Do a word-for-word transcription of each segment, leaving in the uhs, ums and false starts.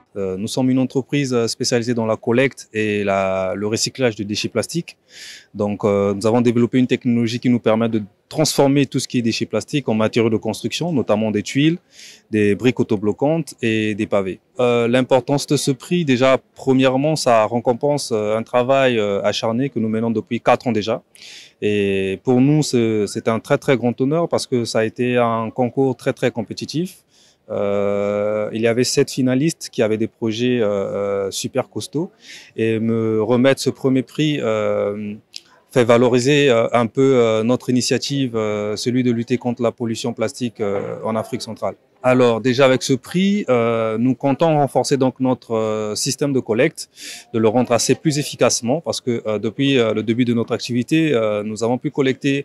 Euh, nous sommes une entreprise spécialisée dans la collecte et la, le recyclage de déchets plastiques. Donc, euh, nous avons développé une technologie qui nous permet de transformer tout ce qui est déchets plastiques en matériaux de construction, notamment des tuiles, des briques autobloquantes et des pavés. Euh, l'importance de ce prix, déjà, premièrement, ça récompense un travail acharné que nous menons depuis quatre ans déjà. Et pour nous, c'est un très, très grand honneur parce que ça a été un concours très, très compétitif. Euh, il y avait sept finalistes qui avaient des projets euh, super costauds et me remettre ce premier prix euh, fait valoriser euh, un peu euh, notre initiative, euh, celui de lutter contre la pollution plastique euh, en Afrique centrale. Alors déjà avec ce prix, euh, nous comptons renforcer donc notre euh, système de collecte, de le rendre assez plus efficacement parce que euh, depuis euh, le début de notre activité, euh, nous avons pu collecter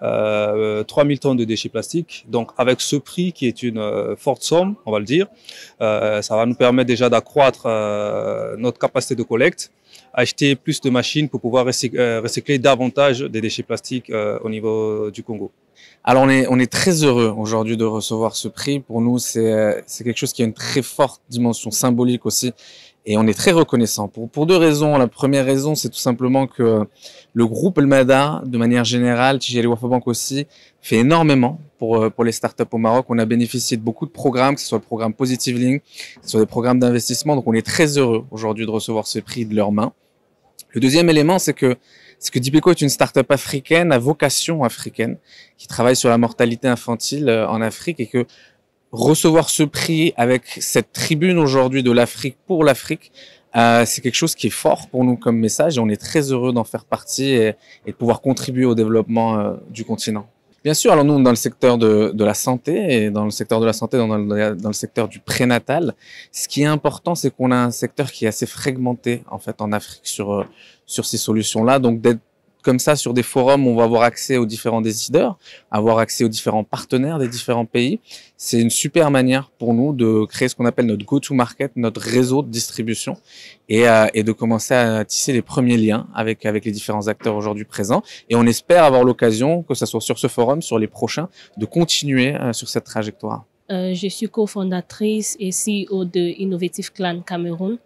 Euh, trois mille tonnes de déchets plastiques. Donc, avec ce prix qui est une euh, forte somme, on va le dire, euh, ça va nous permettre déjà d'accroître euh, notre capacité de collecte, acheter plus de machines pour pouvoir recycler, euh, recycler davantage des déchets plastiques euh, au niveau du Congo. Alors, on est, on est très heureux aujourd'hui de recevoir ce prix. Pour nous, c'est c'est quelque chose qui a une très forte dimension symbolique aussi. Et on est très reconnaissant pour, pour deux raisons. La première raison, c'est tout simplement que le groupe Elmada, de manière générale, Tijeli Wafa Bank aussi, fait énormément pour, pour les startups au Maroc. On a bénéficié de beaucoup de programmes, que ce soit le programme Positive Link, que ce soit des programmes d'investissement. Donc, on est très heureux aujourd'hui de recevoir ce prix de leurs mains. Le deuxième élément, c'est que, c'est que Dipeco est une startup africaine à vocation africaine qui travaille sur la mortalité infantile en Afrique et que recevoir ce prix avec cette tribune aujourd'hui de l'Afrique pour l'Afrique, euh, c'est quelque chose qui est fort pour nous comme message et on est très heureux d'en faire partie et, et de pouvoir contribuer au développement euh, du continent. Bien sûr, alors nous, dans le secteur de, de la santé et dans le secteur de la santé, dans le, dans le secteur du prénatal, ce qui est important, c'est qu'on a un secteur qui est assez fragmenté en fait en Afrique sur sur ces solutions-là. Donc d'être comme ça, sur des forums, on va avoir accès aux différents décideurs, avoir accès aux différents partenaires des différents pays. C'est une super manière pour nous de créer ce qu'on appelle notre go-to-market, notre réseau de distribution et, euh, et de commencer à tisser les premiers liens avec, avec les différents acteurs aujourd'hui présents. Et on espère avoir l'occasion, que ce soit sur ce forum, sur les prochains, de continuer euh, sur cette trajectoire. Euh, je suis cofondatrice et C E O de Innovative Clan Cameroun.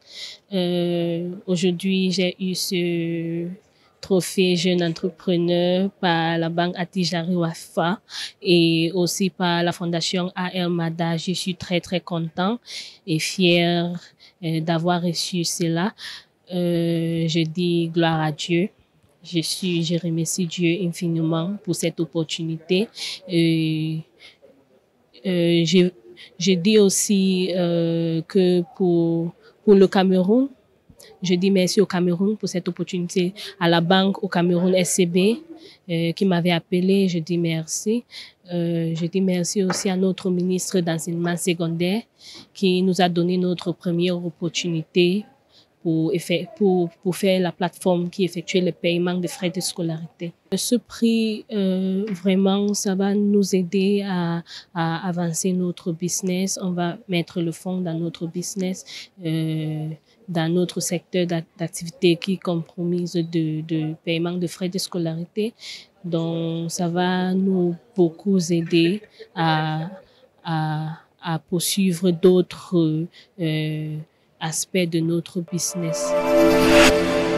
Euh, aujourd'hui, j'ai eu ce trophée jeune entrepreneur par la banque Tijeli Wafa et aussi par la fondation A L Mada. Je suis très très content et fière euh, d'avoir reçu cela. Euh, je dis gloire à Dieu. Je suis, je remercie Dieu infiniment pour cette opportunité. Euh, euh, je, je dis aussi euh, que pour pour le Cameroun, je dis merci au Cameroun pour cette opportunité, à la banque au Cameroun S C B euh, qui m'avait appelé, je dis merci. Euh, je dis merci aussi à notre ministre d'enseignement secondaire qui nous a donné notre première opportunité pour, pour, pour faire la plateforme qui effectue le paiement des frais de scolarité. Ce prix, euh, vraiment, ça va nous aider à, à avancer notre business. On va mettre le fond dans notre business, euh, dans notre secteur d'activité qui compromise de, de paiement de frais de scolarité. Donc, ça va nous beaucoup aider à, à, à poursuivre d'autres euh, aspects de notre business.